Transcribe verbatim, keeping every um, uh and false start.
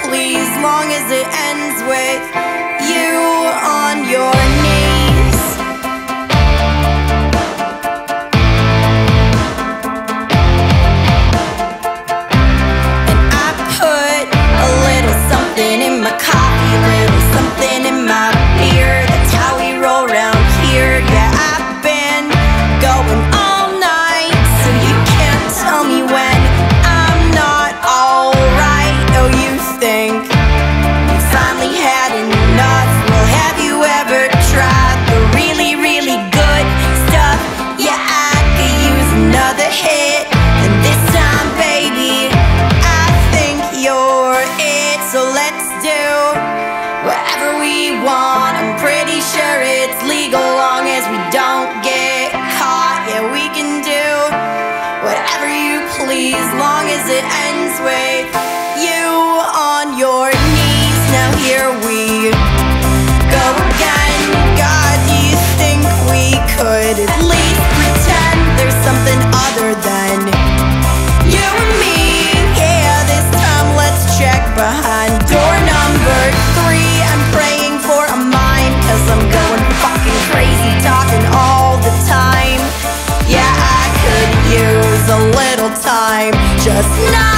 please, long as it ends with you on your knees. And I put a little something in my coffee, a little something in my beer. That's how we roll around here. Yeah, I've been going all night, so you can't tell me when I'm not alright. Oh, you think you finally had enough? Well, have you ever tried the really, really good stuff? Yeah, I could use another hit, and this time, baby, I think you're it. So let's do whatever we want. I'm pretty sure it's legal long as we don't get caught. Yeah, we can do whatever you please, long as it ends with you on your knees. Now here we go again. God, do you think we could at least pretend there's something other than you and me? Yeah, this time let's check behind door number three. I'm praying for a mind, cause I'm going fucking crazy, talking all the time. Yeah, I could use a little time, just not